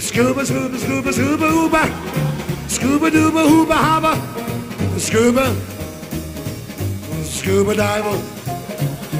Scuba, scuba, scuba, scuba, hooba. Scuba dooba, hooba, haba. Scuba, scuba diver.